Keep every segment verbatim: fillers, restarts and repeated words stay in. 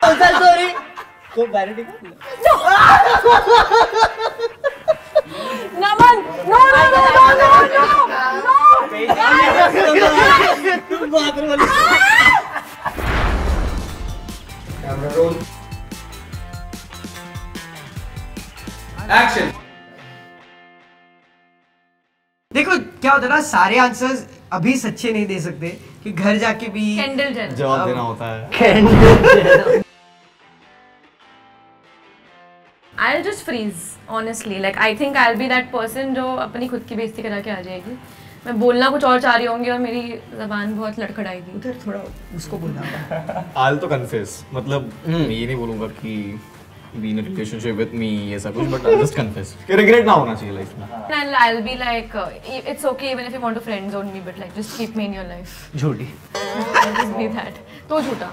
Sorry को parenting Naman no no no no no तुम bathroom वाली कैमरा रोल एक्शन। देखो क्या होता है ना, सारे आंसर्स अभी सच्चे नहीं दे सकते कि घर जाके भी कैंडल जल जवाब देना होता है। Candle I'll just freeze, honestly. Like I think I'll be that person जो अपनी खुद की बेइज्जती करा के आ जाएगी। मैं बोलना कुछ और चाह रही होंगी और मेरी ज़बान बहुत लड़खड़ाएगी। उधर थोड़ा उसको बोलना। I'll तो confess, मतलब मैं ये नहीं बोलूँगा कि be in a relationship with me ऐसा कुछ, but I'll just confess कि regret ना होना चाहिए life में। And I'll be like, uh, it's okay even if you want to friend zone me, but like just keep me in your life. झूठी। I'll just be that. तो झूठा।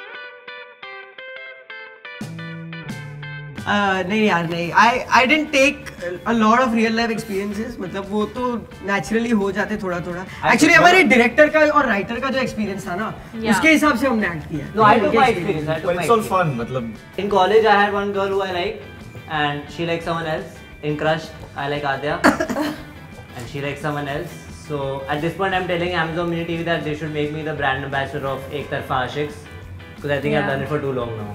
Uh, नहीं यार नहीं, I I didn't take a lot of real life experiences, मतलब वो तो naturally हो जाते थोड़ा थोड़ा। Actually हमारे director का और writer का जो experience था ना, Yeah. उसके हिसाब से हमने act किया। No, I took my experience. I took But my it's all experience. fun, मतलब In college, I had one girl who I liked, and she liked someone else. In Crush, I like Adya, and she likes someone else. So at this point, I'm telling Amazon Mini T V that they should make me the brand ambassador of Ek Tarfa Ashiks, because I think Yeah. I've done it for too long now.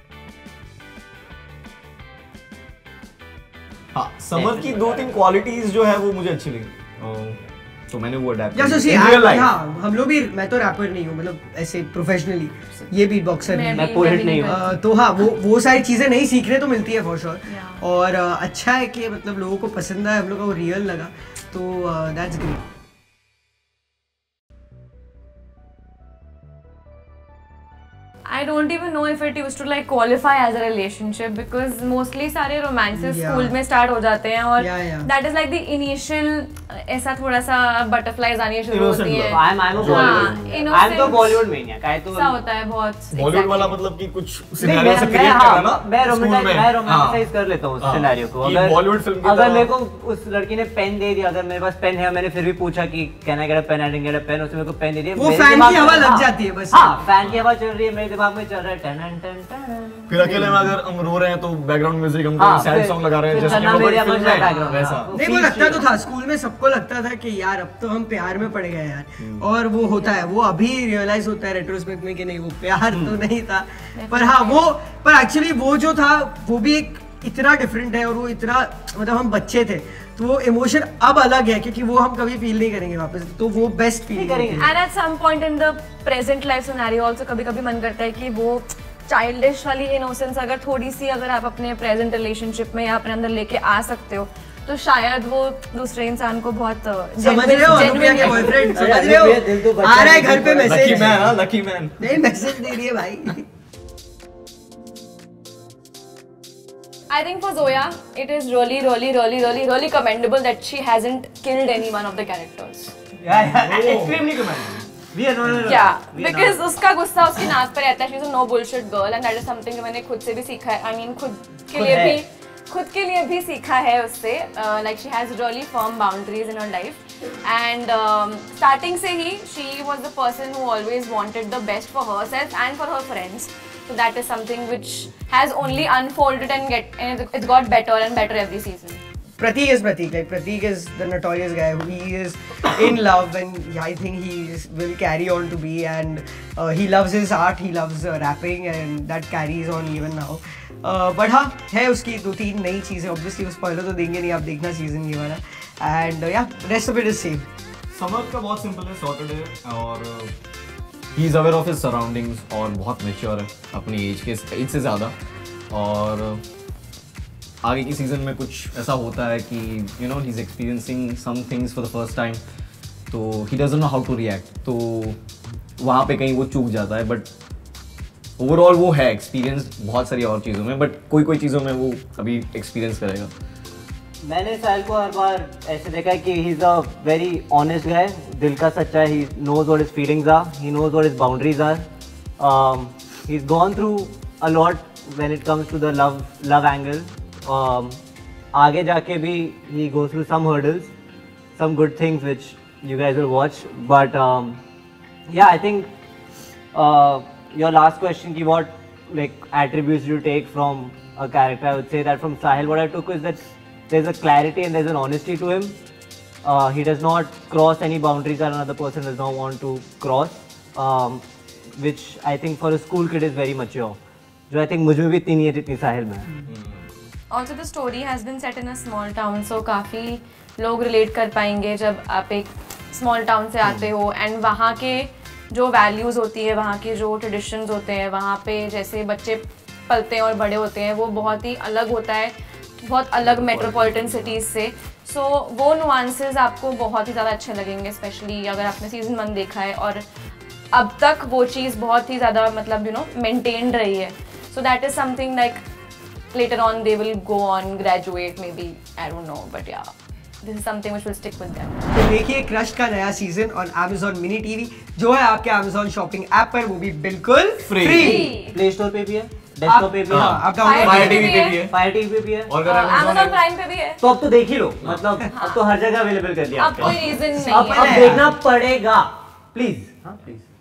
हाँ, summer की दो तीन qualities जो है वो मुझे अच्छी लगी, तो मैंने वो अडैप्ट या किया in real life। हाँ, हम लोग भी, मैं तो रैपर नहीं हूँ, मतलब ऐसे प्रोफेशनली, ये भी बॉक्सर मैं नहीं। मैं भी- poet मैं भी नहीं नहीं हूँ। अ, तो हाँ, वो वो सारी चीजें नहीं सीखने तो मिलती है फॉर श्योर। Yeah. और अ, अच्छा है कि मतलब लोगों को पसंद आया, हम लोग को वो रियल लगा, तो that's great. I don't even know if it used to like qualify as a relationship because mostly सारे romances Yeah. school में start हो जाते हैं और Yeah, yeah. that is like the initial ऐसा थोड़ा सा butterflies आनी शुरू Innocent होती love. है। So I'm I'm a हाँ, Bollywood. innocent. I'm तो Bollywood maniac. I तो ऐसा होता है बहुत। बॉलीवुड exactly. वाला मतलब कि कुछ नहीं, सिनेरियो मैं से मैं क्रिएट हाँ, करना ना, मैं स्कूल रोमांटाइज में। मैं हाँ। रोमांटिसाइज कर लेता हूँ उस हाँ, सिनेरियो को। कि अगर बॉलीवुड फिल्म की अगर तरह- मेरे को उस लड़की ने पेन दे दिया, अगर मेरे पास पेन है, मैंने फिर भी पूछा कि can I get a pen, I didn't get a pen, उसने मेरे को पेन दे दिया। वो मेरे फैन दिमाग की में- हवा लग हाँ, जाती है बस। हाँ, फैन की हवा चल रही है, मेरे दिमाग में चल रहा है टन टन टन। फिर अकेले में अगर हम रो रहे हैं तो बैकग्राउंड म्यूजिक हम हाँ, सैड फिर- सॉन्ग लगा रहे हैं फिर जैसे चन्ना मेरेया बज रहा है फिल्म में background में, वैसा। हाँ। नहीं, वो लगता तो था स्कूल में, सबको लगता था कि यार अब तो हम प्यार में पड़ गए यार, और वो होता है, वो अभी रियलाइज होता है रेट्रोस्पेक्ट में कि नहीं, वो प्यार तो नहीं था। पर हाँ, वो पर एक्चुअली वो जो था वो भी एक इतना डिफरेंट है, और वो इतना, मतलब हम बच्चे थे तो वो इमोशन अब अलग है, क्योंकि वो हम कभी फील नहीं करेंगे वापस, तो वो बेस्ट फील करेंगे। And at some point in the present life scenario also कभी-कभी मन करता है कि वो चाइल्डिश वाली इनोसेंस अगर थोड़ी सी अगर आप अपने प्रेजेंट रिलेशनशिप में या अपने अंदर लेके आ सकते हो तो शायद वो दूसरे इंसान को बहुत समझ रहे हो अनुप्रिया के बॉयफ्रेंड, समझ रहे हो, दिल तो बच्चा आ रहा है दिल घर पे तो बच्चा। लकी मैसेज, मैन, हाँ लकी मैन। नहीं मैसेज दे रही है भाई। I think for Zoya, it is really, really, really, really, really commendable that she hasn't killed any one of the characters. Yeah, yeah, extremely commendable. We are no, no, no. Yeah, We are because not. उसका गुस्सा उसकी नाक पे रहता है. She's a no bullshit girl and that is something जो मैंने खुद से भी सीखा है. I mean खुद के खुद लिए है. भी खुद के लिए भी सीखा है उससे. Uh, like she has really firm boundaries in her life. And um, starting से ही she was the person who always wanted the best for herself and for her friends. So that is something which has only unfolded and get and it's got better and better every season. Prateek is Prateek. Like Prateek is the notorious guy who he is in love, and I think he is, will carry on to be. And uh, he loves his art. He loves uh, rapping, and that carries on even now. Uh, but हाँ है उसकी दो तीन नई चीजें. Obviously वो spoiler तो देंगे नहीं, आप देखना सीजन ये वाला. And uh, yeah, rest of it is same. Samar का बहुत सिंपल है, सॉर्टेड है, और he is aware of his surroundings और बहुत मैच्योर है अपनी एज के एज से ज़्यादा. और आगे की सीज़न में कुछ ऐसा होता है कि you know he is experiencing some things for the first time, तो he doesn't know how to react, तो वहाँ पे कहीं वो चूक जाता है. बट ओवरऑल वो है एक्सपीरियंस बहुत सारी और चीज़ों में, बट कोई कोई चीज़ों में वो अभी एक्सपीरियंस करेगा. मैंने साहिल को हर बार ऐसे देखा है कि he is a very honest guy, दिल का सच्चा है. He knows what his feelings are, he knows what his boundaries are. He is gone through a lot when it comes to the love love angle. आगे जाके भी he goes through some hurdles, some good things which you guys will watch. But um, yeah, I think uh, your last question ki what like attributes you take from a character. I would say that from Sahil, what I took is that there's a clarity and there's an honesty to him. Uh, he does not cross any boundaries that another person does not want to cross, um, which I think for a school kid is very mature. जो I think मुझ में भी इतनी नहीं है जितनी साहिल में है. Also the story has been set in a small town, so काफ़ी लोग relate कर पाएंगे जब आप एक small town से आते हो and वहाँ के जो values होती है, वहाँ के जो traditions होते हैं, वहाँ पे जैसे बच्चे पलते हैं और बड़े होते हैं, वो बहुत ही अलग होता है, बहुत अलग metropolitan cities से. सो so, वो nuances आपको बहुत ही ज़्यादा अच्छे लगेंगे, स्पेशली अगर आपने सीजन वन देखा है और अब तक वो चीज़ बहुत ही ज़्यादा मतलब यू नो मेंटेन रही है. So that is something like later on they will go on graduate maybe, I don't know, but yeah, this is something which will stick with them. तो देखिए क्रश का नया season on Amazon mini TV जो है आपके Amazon shopping app पर, वो भी बिल्कुल फ्री. प्ले स्टोर पे भी है, डेस्कटॉप पे भी है, आप Fire फायर डाउनलोड टीवी पे भी है, फायर टीवी पे भी है, और अगर Amazon Prime पे भी है. तो अब तो देख ही लो. मतलब अब तो हर जगह अवेलेबल कर दिया अब कोई रीजन नहीं अब है. अब देखना पड़ेगा प्लीज. हाँ प्लीज.